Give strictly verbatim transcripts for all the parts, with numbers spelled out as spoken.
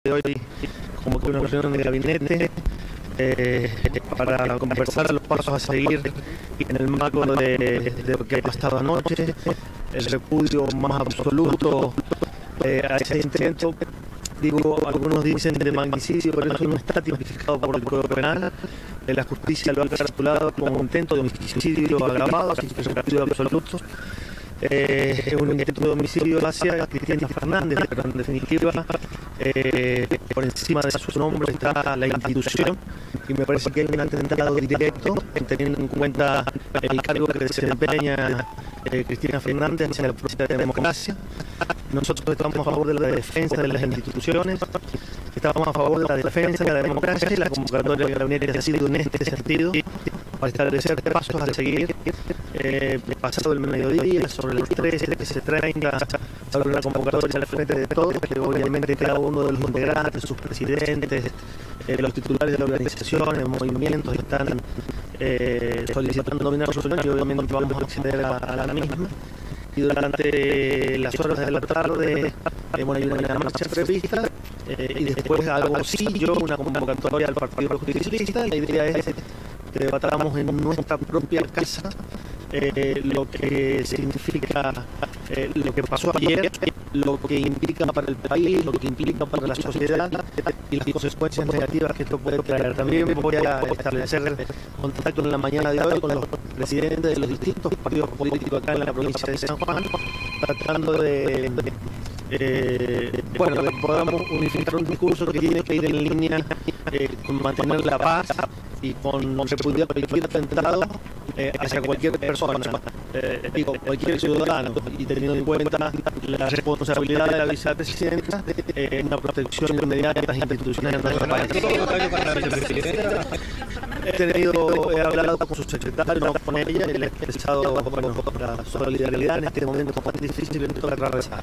de hoy convoqué una reunión de gabinete eh, para conversar los pasos a seguir en el marco de, de lo que ha pasado anoche, el repudio más absoluto eh, a ese intento. Digo, algunos dicen de magnicidio, pero eso no está tipificado por el Código Penal. La justicia lo ha calculado como intento de homicidio agravado, así que es un homicidio absoluto. Eh, es un intento de homicidio hacia Cristina Fernández, pero en definitiva eh, por encima de su nombre está la institución, y me parece que hay un atentado directo, teniendo en cuenta el cargo que desempeña eh, Cristina Fernández hacia la propia democracia. Nosotros estamos a favor de la defensa de las instituciones, estamos a favor de la defensa de la democracia, y la convocatoria de gabinete ha sido en este sentido, para establecer pasos a seguir. Eh, pasado el mediodía, sobre las trece, trece treinta, sobre una convocatoria al frente de todos, que obviamente cada uno de los integrantes, sus presidentes, eh, los titulares de organizaciones, movimientos están eh, solicitando una resolución, y obviamente vamos a acceder a, a la misma. Y durante las horas de la tarde eh, bueno, hay una marcha prevista eh, y después algo así, yo una convocatoria al Partido Justicialista. La idea es que debatamos en nuestra propia casa eh, lo que significa eh, lo que pasó ayer, lo que implica para el país, lo que implica para la sociedad y las consecuencias negativas que esto puede traer. También voy a establecer contacto en la mañana de hoy con los presidentes de los distintos partidos políticos acá en la provincia de San Juan, tratando de, eh, bueno, de que podamos unificar un discurso que tiene que ir en línea eh, con mantener la paz y con repudiar cualquier atentado eh, hacia cualquier persona, eh, digo, cualquier ciudadano, y teniendo en cuenta la responsabilidad de la vicepresidenta eh, en una protección inmediata de las instituciones de nuestro país. He tenido, he hablado con su secretario, no con ella, y le he expresado bueno, la solidaridad en este momento tan difícil en toda la atravesar.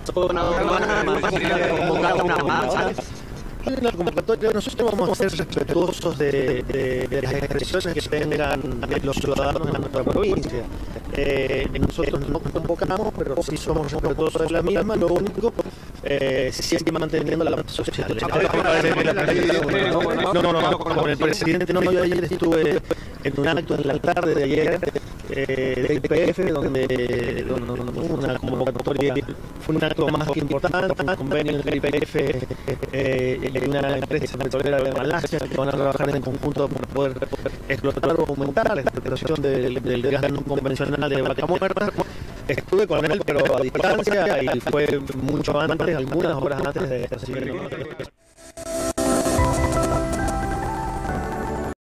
La convocatoria, nosotros vamos a ser respetuosos de, de, de las expresiones que tengan los ciudadanos en nuestra provincia. Eh, nosotros no convocamos, pero sí somos respetuosos de la misma. Lo único, eh, siempre manteniendo la paz social. No, no, no, con el presidente no, yo ayer estuve en un acto en la tarde de ayer eh, de I P F, donde, donde una convocatoria fue un acto más que importante, un convenio entre I P F eh, y una empresa petrolera de Malasia, que van a trabajar en conjunto para poder explotar o aumentar la explotación del, del gas no convencional de Vaca Muerta. Estuve con él, pero a distancia, y fue mucho antes, algunas horas antes de recibir.